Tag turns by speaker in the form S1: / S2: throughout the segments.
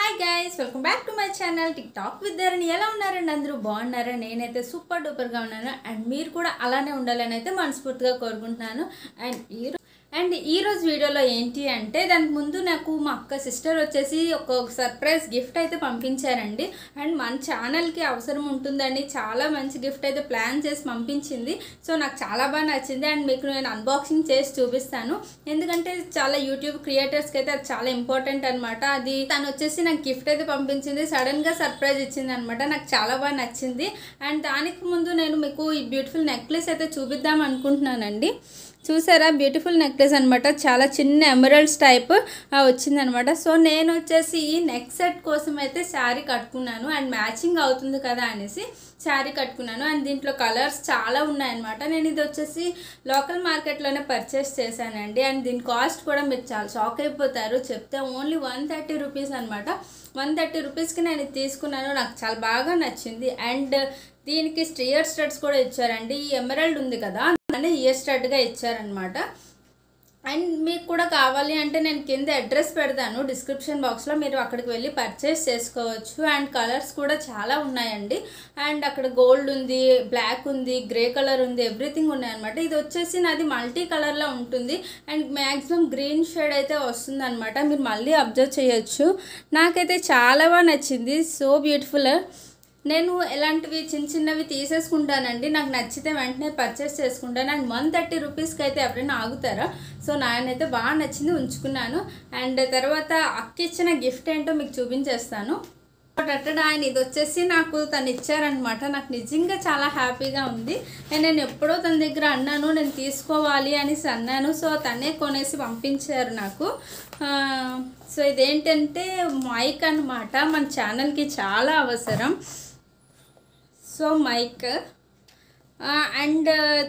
S1: Hi guys, welcome back to my channel Tiktalk with Dharani. ఎలా ఉన్నారండి అందరూ బాగున్నారా? నేనైతే సూపర్ డూపర్ గా ఉన్నాను అండ్ మీరు కూడా అలానే ఉండాలని అయితే మనస్ఫూర్తిగా కోరుకుంటున్నాను. అండ్ ఈ రోజు వీడియోలో ఏంటి అంటే దానికి ముందు నాకు మా అక్క సిస్టర్ వచ్చేసి ఒక సర్ప్రైజ్ గిఫ్ట్ అయితే పంపించారండి. అండ్ మన ఛానల్కి అవసరం ఉంటుందని చాలా మంచి గిఫ్ట్ అయితే ప్లాన్ చేసి పంపించింది. సో నాకు చాలా బాగా నచ్చింది అండ్ మీకు నేను అన్బాక్సింగ్ చేసి చూపిస్తాను. ఎందుకంటే చాలా యూట్యూబ్ క్రియేటర్స్కి అయితే అది చాలా ఇంపార్టెంట్ అనమాట. అది తను వచ్చేసి నాకు గిఫ్ట్ అయితే పంపించింది, సడన్గా సర్ప్రైజ్ ఇచ్చింది అనమాట. నాకు చాలా బాగా నచ్చింది. అండ్ దానికి ముందు నేను మీకు ఈ బ్యూటిఫుల్ నెక్లెస్ అయితే చూపిద్దాం అనుకుంటున్నానండి. చూసారా, బ్యూటిఫుల్ నెక్లెస్ అనమాట. చాలా చిన్న ఎమరల్డ్స్ టైప్ వచ్చిందనమాట. సో నేను వచ్చేసి ఈ నెక్ సెట్ కోసం అయితే శారీ కట్టుకున్నాను అండ్ మ్యాచింగ్ అవుతుంది కదా అనేసి శారీ కట్టుకున్నాను. అండ్ దీంట్లో కలర్స్ చాలా ఉన్నాయన్నమాట. నేను ఇది వచ్చేసి లోకల్ మార్కెట్లోనే పర్చేస్ చేశానండి. అండ్ దీని కాస్ట్ కూడా మీరు చాలా షాక్ అయిపోతారు చెప్తే. ఓన్లీ 130 రూపీస్ అనమాట. 130 రూపీస్కి నేను ఇది తీసుకున్నాను. నాకు చాలా బాగా నచ్చింది. అండ్ దీనికి ఇయర్ స్టడ్స్ కూడా ఇచ్చారండి. ఈ ఎమరల్డ్ ఉంది కదా అని ఇయర్ స్టడ్గా ఇచ్చారనమాట. అండ్ మీకు కూడా కావాలి అంటే నేను కింద అడ్రస్ పెడతాను డిస్క్రిప్షన్ బాక్స్లో, మీరు అక్కడికి వెళ్ళి పర్చేస్ చేసుకోవచ్చు. అండ్ కలర్స్ కూడా చాలా ఉన్నాయండి. అండ్ అక్కడ గోల్డ్ ఉంది, బ్లాక్ ఉంది, గ్రే కలర్ ఉంది, ఎవ్రీథింగ్ ఉన్నాయన్నమాట. ఇది వచ్చేసి నాది మల్టీ కలర్లో ఉంటుంది అండ్ మ్యాక్సిమం గ్రీన్ షేడ్ అయితే వస్తుంది అనమాట. మీరు మళ్ళీ అబ్జర్వ్ చేయొచ్చు. నాకైతే చాలా బాగా నచ్చింది. So beautiful. నేను ఎలాంటివి చిన్నవి తీసేసుకుంటానండి. నాకు నచ్చితే వెంటనే పర్చేస్ చేసుకుంటాను. అండ్ 130 రూపీస్కి అయితే ఎవరైనా ఆగుతారా? సో నాకైతే బాగా నచ్చింది, ఉంచుకున్నాను. అండ్ తర్వాత అక్క ఇచ్చిన గిఫ్ట్ ఏంటో మీకు చూపించేస్తాను. ఆయన ఇది వచ్చేసి నాకు తను ఇచ్చారనమాట. నాకు నిజంగా చాలా హ్యాపీగా ఉంది. నేను ఎప్పుడో తన దగ్గర అన్నాను నేను తీసుకోవాలి అనేసి అన్నాను. సో తనే కొనేసి పంపించారు నాకు. సో ఇదేంటంటే మైక్ అనమాట. మన ఛానల్కి చాలా అవసరం. సో మైక్ అండ్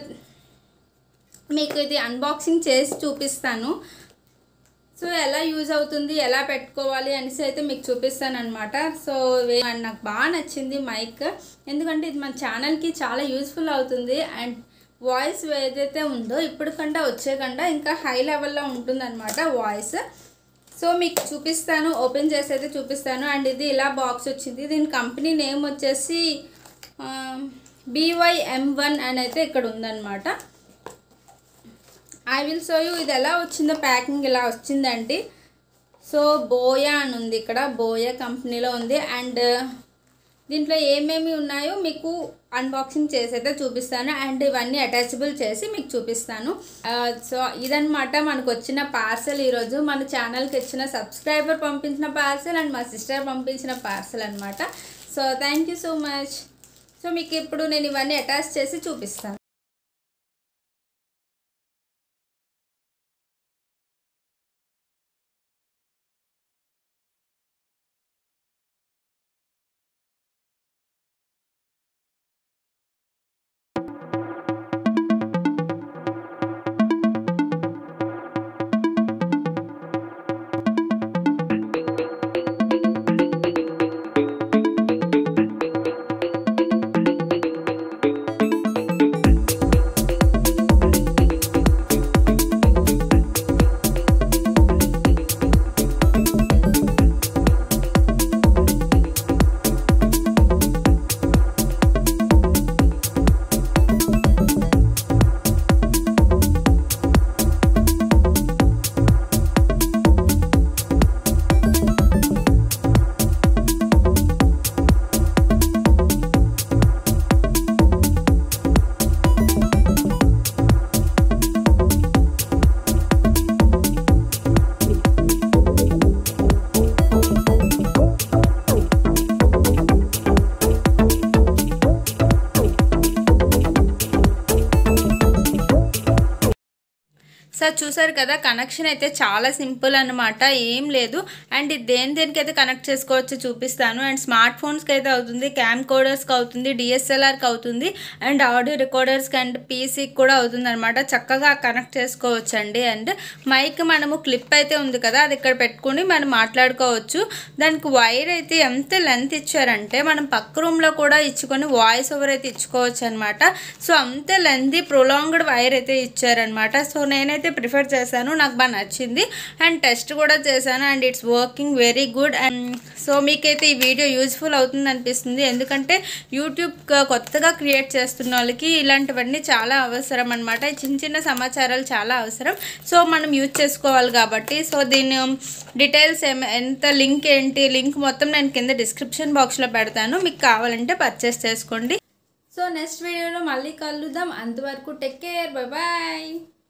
S1: మీకు ఇది అన్బాక్సింగ్ చేసి చూపిస్తాను. సో ఎలా యూజ్ అవుతుంది, ఎలా పెట్టుకోవాలి అనేసి అయితే మీకు చూపిస్తాను అనమాట. సో నాకు బాగా నచ్చింది మైక్. ఎందుకంటే ఇది మన ఛానల్కి చాలా యూజ్ఫుల్ అవుతుంది. అండ్ వాయిస్ ఏదైతే ఉందో ఇప్పటికంటే వచ్చేకంటే ఇంకా హై లెవెల్లో ఉంటుందన్నమాట వాయిస్. సో మీకు చూపిస్తాను, ఓపెన్ చేసి అయితే చూపిస్తాను. అండ్ ఇది ఇలా బాక్స్ వచ్చింది. దీని కంపెనీ నేమ్ వచ్చేసి BYM1 అని అయితే ఇక్కడ ఉందన్నమాట. ఐ విల్ షో యూ ఇది ఎలా వచ్చిందో. ప్యాకింగ్ ఇలా వచ్చిందండి. సో బోయా అని ఉంది, ఇక్కడ బోయా కంపెనీలో ఉంది. అండ్ దీంట్లో ఏమేమి ఉన్నాయో మీకు అన్బాక్సింగ్ చేసి అయితే చూపిస్తాను. అండ్ ఇవన్నీ అటాచబుల్ చేసి మీకు చూపిస్తాను. సో ఇదనమాట మనకు వచ్చిన పార్సల్. ఈరోజు మన ఛానల్కి వచ్చిన సబ్స్క్రైబర్ పంపించిన పార్సల్ అండ్ మా సిస్టర్ పంపించిన పార్సల్ అనమాట. So thank you so much. So మీకు ఇప్పుడు నేను ఇవన్నీ అటాచ్ చేసి చూపిస్తాను. సార్ చూసారు కదా, కనెక్షన్ అయితే చాలా సింపుల్ అనమాట, ఏం లేదు. అండ్ ఇది దేనికైతే కనెక్ట్ చేసుకోవచ్చు చూపిస్తాను. అండ్ స్మార్ట్ ఫోన్స్కి అయితే అవుతుంది, క్యామ్ కోడర్స్కి అవుతుంది, DSLRకి అవుతుంది, అండ్ ఆడియో రికార్డర్స్కి అండ్ పీసీకి కూడా అవుతుంది అనమాట. చక్కగా కనెక్ట్ చేసుకోవచ్చు అండి. అండ్ మైక్ మనము క్లిప్ అయితే ఉంది కదా, అది ఇక్కడ పెట్టుకుని మనం మాట్లాడుకోవచ్చు. దానికి వైర్ అయితే ఎంత లెంత్ ఇచ్చారంటే మనం పక్క రూమ్లో కూడా ఇచ్చుకొని వాయిస్ ఓవర్ అయితే ఇచ్చుకోవచ్చు అనమాట. సో అంత లెంత్ ప్రొలాంగ్డ్ వైర్ అయితే ఇచ్చారనమాట. సో నేనైతే ప్రిఫర్ చేశాను, నాకు బాగా నచ్చింది అండ్ టెస్ట్ కూడా చేశాను and it's working very good. And so మీకైతే ఈ వీడియో యూజ్ఫుల్ అవుతుంది అనిపిస్తుంది, ఎందుకంటే యూట్యూబ్ కొత్తగా క్రియేట్ చేస్తున్న వాళ్ళకి ఇలాంటివన్నీ చాలా అవసరం అనమాట. చిన్న చిన్న సమాచారాలు చాలా అవసరం, సో మనం యూజ్ చేసుకోవాలి కాబట్టి. సో దీని డీటెయిల్స్ ఎంత లింక్ ఏంటి లింక్ మొత్తం నేను కింద డిస్క్రిప్షన్ బాక్స్లో పెడతాను, మీకు కావాలంటే పర్చేస్ చేసుకోండి. సో నెక్స్ట్ వీడియోలో మళ్ళీ కలుద్దాం, అంతవరకు టేక్ కేర్, బై బాయ్.